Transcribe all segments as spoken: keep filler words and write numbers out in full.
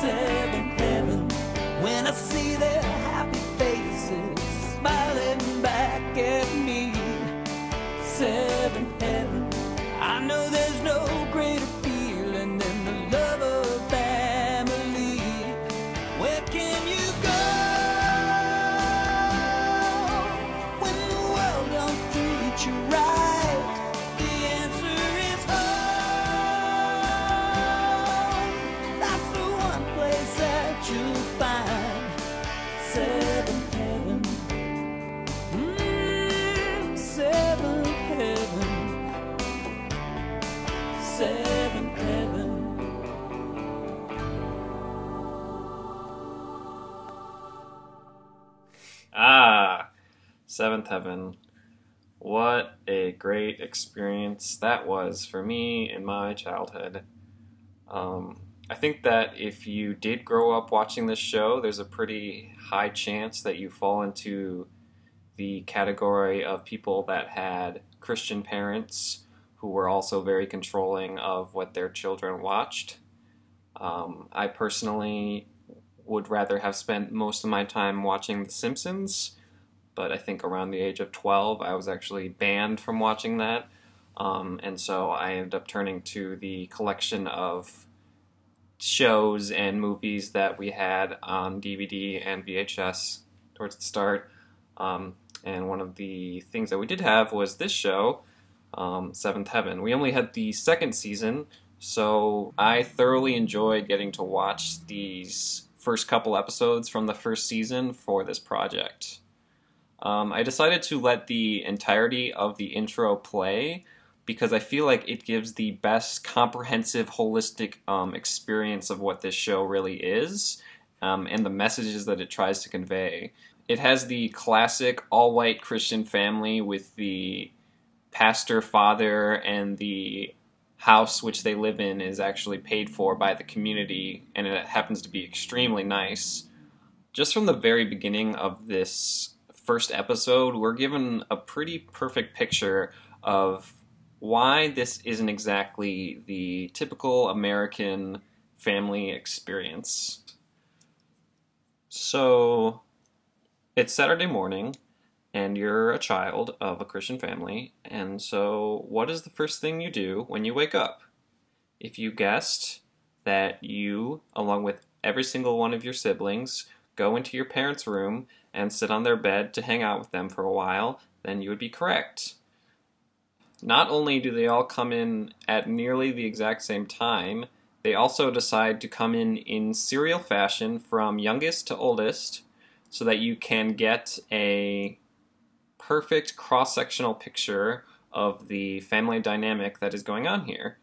seventh heaven. When I see their happy faces smiling back at me. Seventh heaven. I know there's no greater feeling than the love of family. Where can you go when the world don't treat you right? The answer is home. That's the one place that you'll find. Seventh heaven. Mm, seventh heaven. Seventh heaven. Ah, Seventh Heaven. What a great experience that was for me in my childhood. Um, I think that if you did grow up watching this show, there's a pretty high chance that you fall into the category of people that had Christian parents who were also very controlling of what their children watched. Um, I personally would rather have spent most of my time watching The Simpsons, but I think around the age of twelve I was actually banned from watching that, um, and so I ended up turning to the collection of shows and movies that we had on D V D and V H S towards the start, um, and one of the things that we did have was this show, um, Seventh Heaven. We only had the second season, so I thoroughly enjoyed getting to watch these first couple episodes from the first season for this project. Um, I decided to let the entirety of the intro play because I feel like it gives the best comprehensive, holistic um, experience of what this show really is, um, and the messages that it tries to convey. It has the classic all-white Christian family with the pastor father, and the house which they live in is actually paid for by the community, and it happens to be extremely nice. Just from the very beginning of this first episode, we're given a pretty perfect picture of why this isn't exactly the typical American family experience. So, it's Saturday morning, and you're a child of a Christian family, and so what is the first thing you do when you wake up? If you guessed that you, along with every single one of your siblings, go into your parents' room and sit on their bed to hang out with them for a while, then you would be correct. Not only do they all come in at nearly the exact same time, they also decide to come in in serial fashion from youngest to oldest, so that you can get a perfect cross-sectional picture of the family dynamic that is going on here.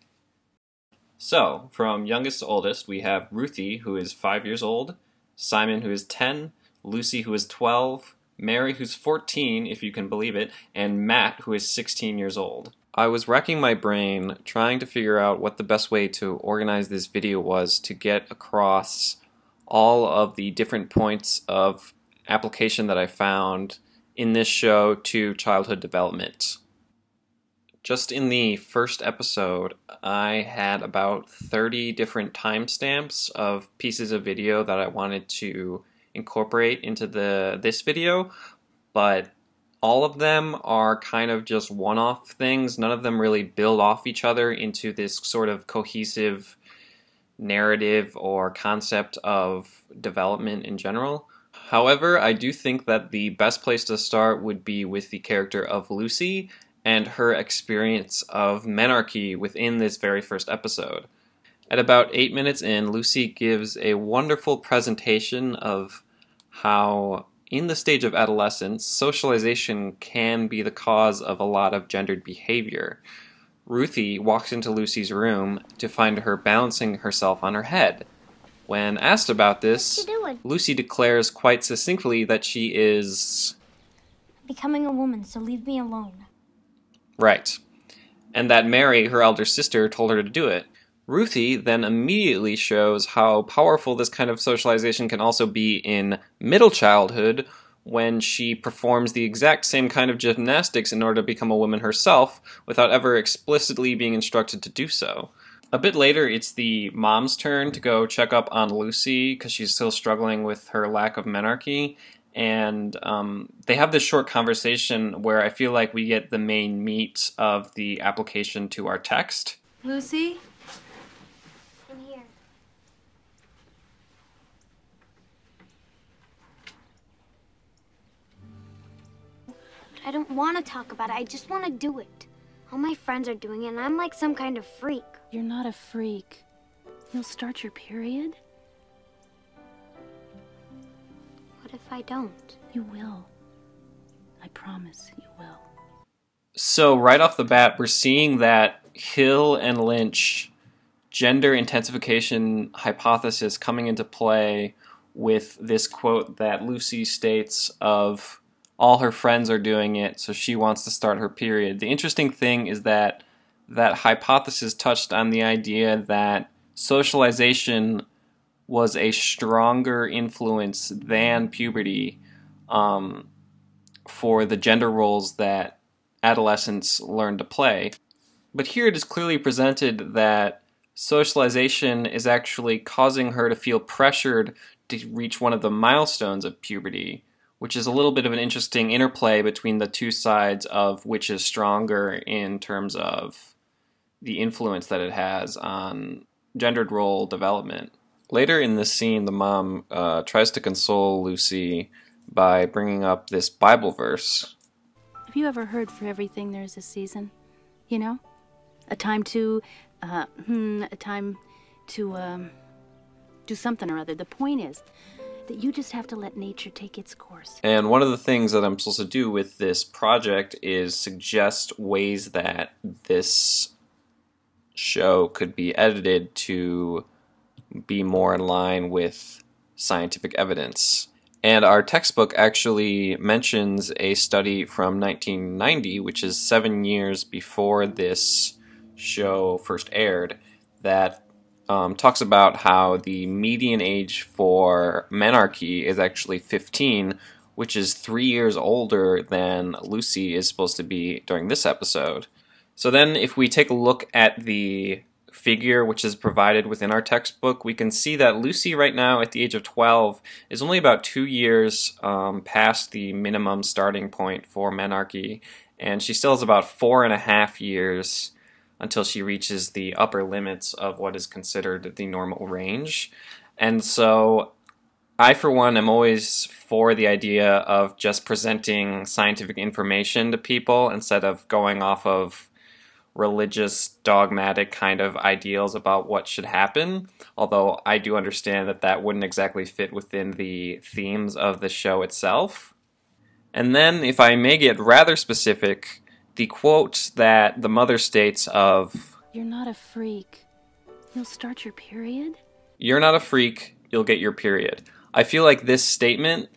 So, from youngest to oldest, we have Ruthie, who is five years old, Simon, who is ten, Lucy, who is twelve, Mary, who's fourteen, if you can believe it, and Matt, who is sixteen years old. I was racking my brain trying to figure out what the best way to organize this video was to get across all of the different points of application that I found in this show to childhood development. Just in the first episode, I had about thirty different timestamps of pieces of video that I wanted to incorporate into the this video, but all of them are kind of just one-off things. None of them really build off each other into this sort of cohesive narrative or concept of development in general. However, I do think that the best place to start would be with the character of Lucy and her experience of menarche within this very first episode. At about eight minutes in, Lucy gives a wonderful presentation of how, in the stage of adolescence, socialization can be the cause of a lot of gendered behavior. Ruthie walks into Lucy's room to find her balancing herself on her head. When asked about this, What you doing? Lucy declares quite succinctly that she is Becoming a woman, so leave me alone. right, and that Mary, her elder sister, told her to do it. Ruthie then immediately shows how powerful this kind of socialization can also be in middle childhood, when she performs the exact same kind of gymnastics in order to become a woman herself without ever explicitly being instructed to do so. A bit later, it's the mom's turn to go check up on Lucy because she's still struggling with her lack of menarche. And um, they have this short conversation where I feel like we get the main meat of the application to our text. Lucy? I'm here. I don't want to talk about it. I just want to do it. All my friends are doing it, and I'm like some kind of freak. You're not a freak. You'll start your period? What if I don't? You will. I promise you will. So right off the bat, we're seeing that Hill and Lynch gender intensification hypothesis coming into play with this quote that Lucy states of all her friends are doing it, so she wants to start her period. The interesting thing is that that hypothesis touched on the idea that socialization was a stronger influence than puberty um, for the gender roles that adolescents learn to play. But here it is clearly presented that socialization is actually causing her to feel pressured to reach one of the milestones of puberty, which is a little bit of an interesting interplay between the two sides of which is stronger in terms of the influence that it has on gendered role development. Later in this scene, the mom uh, tries to console Lucy by bringing up this Bible verse. Have you ever heard for everything there's a season? You know? A time to, uh, hmm, a time to, um, do something or other. The point is that you just have to let nature take its course. And one of the things that I'm supposed to do with this project is suggest ways that this show could be edited to be more in line with scientific evidence. And our textbook actually mentions a study from nineteen ninety, which is seven years before this show first aired, that um, talks about how the median age for menarche is actually fifteen, which is three years older than Lucy is supposed to be during this episode. So then if we take a look at the figure which is provided within our textbook, we can see that Lucy right now at the age of twelve is only about two years um, past the minimum starting point for menarche, and she still has about four and a half years until she reaches the upper limits of what is considered the normal range. And so I, for one, am always for the idea of just presenting scientific information to people instead of going off of religious, dogmatic kind of ideals about what should happen, although I do understand that that wouldn't exactly fit within the themes of the show itself. And then, if I may get rather specific, the quote that the mother states of, "You're not a freak. You'll start your period?" "You're not a freak, you'll get your period." I feel like this statement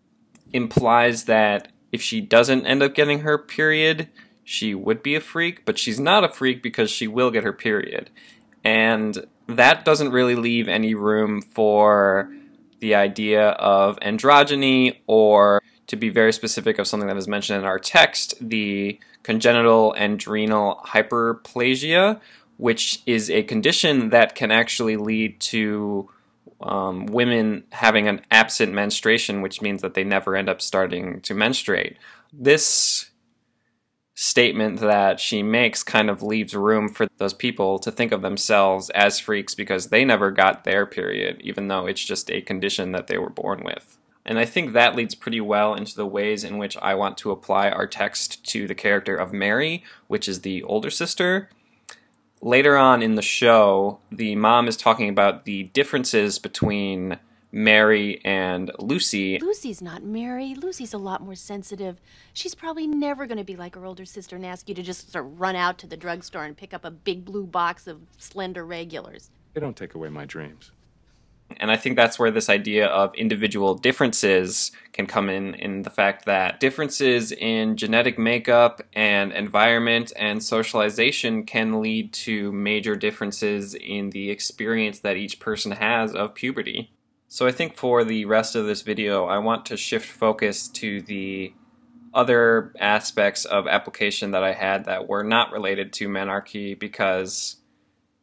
implies that if she doesn't end up getting her period, she would be a freak, but she's not a freak because she will get her period. And that doesn't really leave any room for the idea of androgyny, or, to be very specific of something that is mentioned in our text, the congenital adrenal hyperplasia, which is a condition that can actually lead to um, women having an absent menstruation, which means that they never end up starting to menstruate. This statement that she makes kind of leaves room for those people to think of themselves as freaks because they never got their period, even though it's just a condition that they were born with. And I think that leads pretty well into the ways in which I want to apply our text to the character of Mary, which is the older sister. Later on in the show, the mom is talking about the differences between Mary and Lucy. Lucy's not Mary. Lucy's a lot more sensitive. She's probably never going to be like her older sister and ask you to just sort of run out to the drugstore and pick up a big blue box of Slender regulars. They don't take away my dreams. And I think that's where this idea of individual differences can come in, in the fact that differences in genetic makeup and environment and socialization can lead to major differences in the experience that each person has of puberty. So I think for the rest of this video, I want to shift focus to the other aspects of application that I had that were not related to menarche, because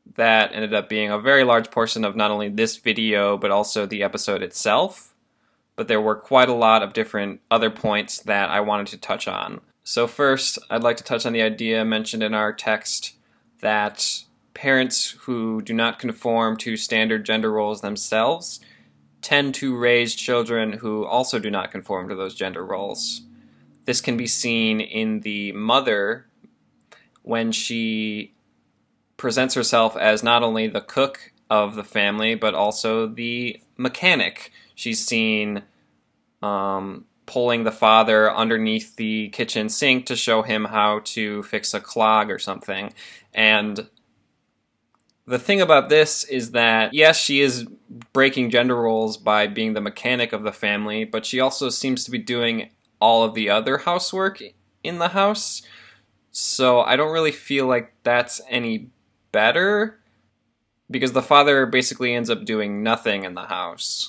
that ended up being a very large portion of not only this video, but also the episode itself. But there were quite a lot of different other points that I wanted to touch on. So first, I'd like to touch on the idea mentioned in our text that parents who do not conform to standard gender roles themselves tend to raise children who also do not conform to those gender roles. This can be seen in the mother when she presents herself as not only the cook of the family, but also the mechanic. She's seen um, pulling the father underneath the kitchen sink to show him how to fix a clog or something. And the thing about this is that, yes, she is breaking gender roles by being the mechanic of the family, but she also seems to be doing all of the other housework in the house. So I don't really feel like that's any better, because the father basically ends up doing nothing in the house.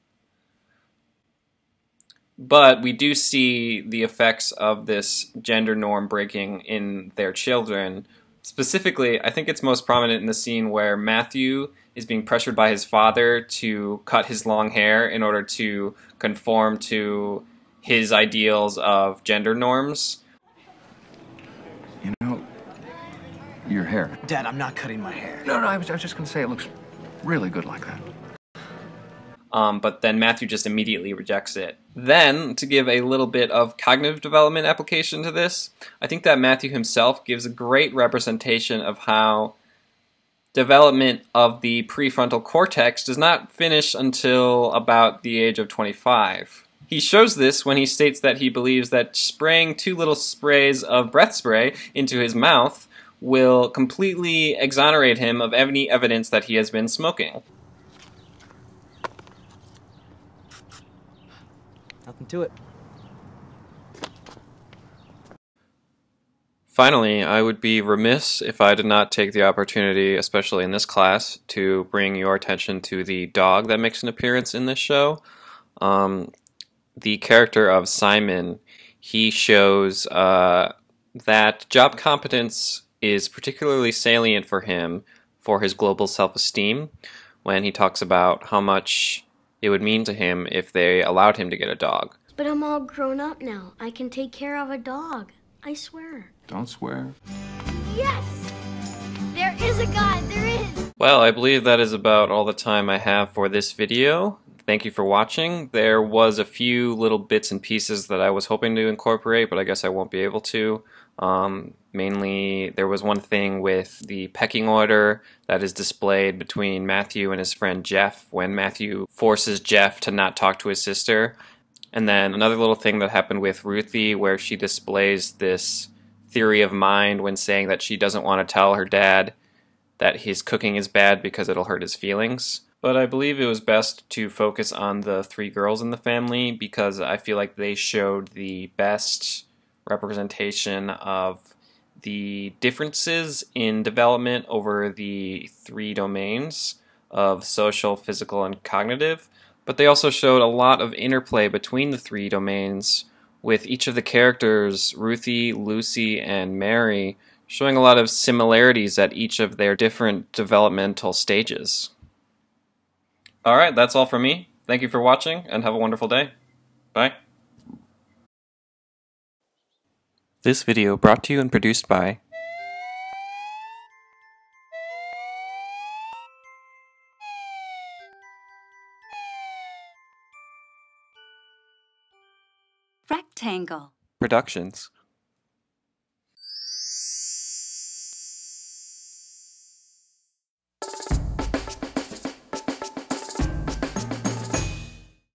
But we do see the effects of this gender norm breaking in their children. Specifically, I think it's most prominent in the scene where Matthew is being pressured by his father to cut his long hair in order to conform to his ideals of gender norms. You know, your hair. Dad, I'm not cutting my hair. No, no, I was, I was just going to say it looks really good like that. Um, but then Matthew just immediately rejects it. Then, to give a little bit of cognitive development application to this, I think that Matthew himself gives a great representation of how development of the prefrontal cortex does not finish until about the age of twenty-five. He shows this when he states that he believes that spraying two little sprays of breath spray into his mouth will completely exonerate him of any evidence that he has been smoking. Nothing to it. Finally, I would be remiss if I did not take the opportunity, especially in this class, to bring your attention to the dog that makes an appearance in this show. Um, the character of Simon, he shows uh, that job competence is particularly salient for him for his global self-esteem when he talks about how much it would mean to him if they allowed him to get a dog. But I'm all grown up now. I can take care of a dog. I swear. Don't swear. Yes! There is a God, there is! Well, I believe that is about all the time I have for this video. Thank you for watching. There was a few little bits and pieces that I was hoping to incorporate, but I guess I won't be able to. Um, mainly, there was one thing with the pecking order that is displayed between Matthew and his friend Jeff when Matthew forces Jeff to not talk to his sister. And then another little thing that happened with Ruthie where she displays this theory of mind when saying that she doesn't want to tell her dad that his cooking is bad because it'll hurt his feelings. But I believe it was best to focus on the three girls in the family because I feel like they showed the best representation of the differences in development over the three domains of social, physical, and cognitive. But they also showed a lot of interplay between the three domains, with each of the characters, Ruthie, Lucy, and Mary, showing a lot of similarities at each of their different developmental stages. Alright, that's all from me. Thank you for watching, and have a wonderful day. Bye. This video brought to you and produced by Rectangle Productions.